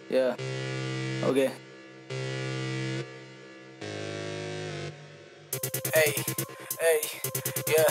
Yeah. Okay. Hey, hey, yeah.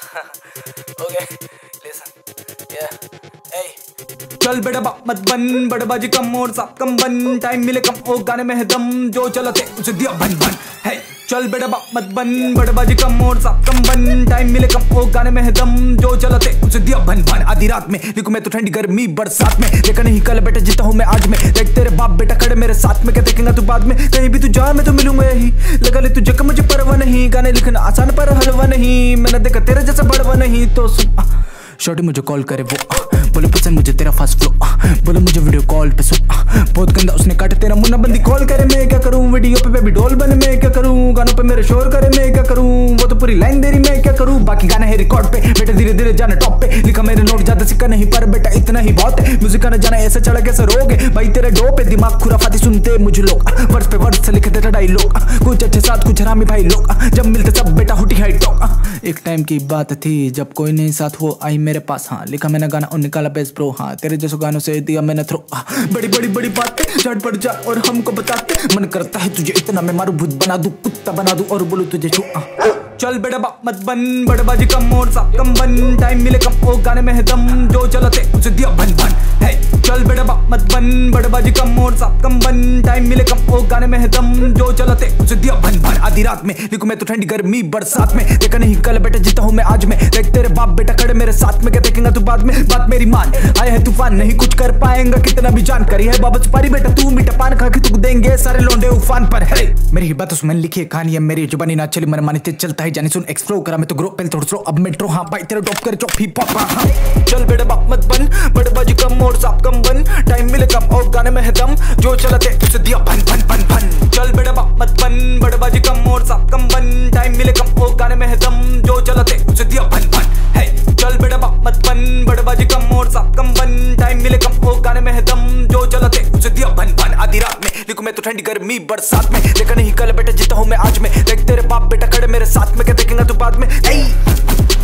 Okay, listen. Yeah. Hey. चल बेटा बाप मत बन, बड़बाजी कम और साथ कम बन, टाइम मिले कम ओ गाने में है दम, जो चलते उसे दिया बन बन। है चल बेटा बाप मत बन, बड़बाजी कम और साथ कम बन, टाइम मिले कम ओ गाने में है दम, जो चलते उसे दिया बन बन। आधी रात में लिखूं मैं तो ठंडी गर्मी बरसात में, देखा नहीं कल बेटा जीता हूँ मैं आज में, देख तेरे बाप बेटा खड़े मेरे साथ में, क्या देखेगा तू बाद में, कहीं भी तू जा मैं तो मिलूंगा यही, लगा ले तुझे मुझे परवाह नहीं, गाने लिखना आसान पर हलवा नहीं, मैंने देखा तेरे जैसा बड़वा नहीं। तो सुन शॉर्टी मुझे कॉल करे वो बोले पसंद मुझे तेरा फास्ट फ्लो, बोले मुझे वीडियो कॉल पे सुन, बहुत गंदा उसने काटे तेरा मुन्ना बंदी, कॉल करे मैं क्या करूं, वीडियो पे बेबी डॉल बने मैं क्या करूं, गानों पे मेरे शोर करे मैं क्या करूं, वो तो पूरी लाइन दे रही मैं क्या करूं, बाकी गाने है रिकॉर्ड पे बेटा धीरे धीरे जाना टॉप पे, लिखा मेरे नोट ज्यादा सिक्का नहीं पर बेटा इतना ही बहुत है, म्यूजिक का न जाना ऐसे चढ़ा कैसे रोगे भाई तेरे डो पे, दिमाग खुराफाती सुनते मुझे लोग, वर्ष पे वर्ष से लिखे थे डायलॉग, कुछ अच्छे साथ कुछ हरामी भाई लोग, जब मिलते सब बेटा हुटी हाई टॉक। एक टाइम की बात थी जब कोई नहीं साथ वो आई मेरे पास, हाँ लिखा मैंने गाना और निकाला बेस प्रो, हाँ तेरे जैसे गानों से दिया मैंने थ्रो, बड़ी बड़ी बड़ी बातें झट पड़ जा और हमको बताते, मन करता है तुझे इतना मैं मारू भूत बना दूं, कुत्ता बना दूं और बोलूं तुझे छू। चल बेटा बाप मत बन, बड़बाजी कम और साथ कम बन, टाइम मिले कम ओ गाने में है दम, जो चलते उसे दिया बन बन। है चल बेटा बाप मत बन, बड़बाजी कम और साथ कम बन, टाइम मिले कम ओ गाने में है दम, जो चलते उसे दिया बन बन। आधी रात में लिखूं मैं तो ठंडी गर्मी बरसात में, देखा नहीं कल बेटा जीता हूँ मैं आज में, देख तेरे बाप बेटा खड़े मेरे साथ में, क्या देखेगा तू बाद में, बात मेरी मान, आया है तूफान नहीं कुछ कर पाएगा कितना भी जान, करी है बाबा सुपारी बेटा तू मीठा पान खा के तुक देंगे सारे लौंडे उफान पर। है मेरी ही बात मैंने लिखी है कहानी है, मेरी जुबानी ना चली मन मानी तेज चलता है जानी सुन, एक्सप्लोर करा मैं तो ग्रो पहले थोड़ा स्लो अब मेट्रो, हाँ भाई तेरा टॉप कर चॉप हिप हॉप। हाँ चल बेटा बाप मत बन, बड़बाजी कम और साथ कम बन, टाइम मिले कम और गाने में है दम, जो चलते उसे दिया बन बन बन बन। चल बेटा बाप मत बन, बड़बाजी कम और साथ कम बन, टाइम मिले कम और गाने में है दम, जो चलते उसे दिया बन बन। है चल बेटा बाप मत बन, बड़बाजी कम और साथ कम बन, टाइम मिले कम और गाने में है दम, जो चलते उसे दिया बन बन। आधी रात में लिखूं मैं तो ठंडी गर्मी बरसात में, देखा नहीं कल बेटा जीता हूँ मैं आज में, देख तेरे बाप बेटा खड़े मेरे साथ में, क्या देखेगा तू बाद में।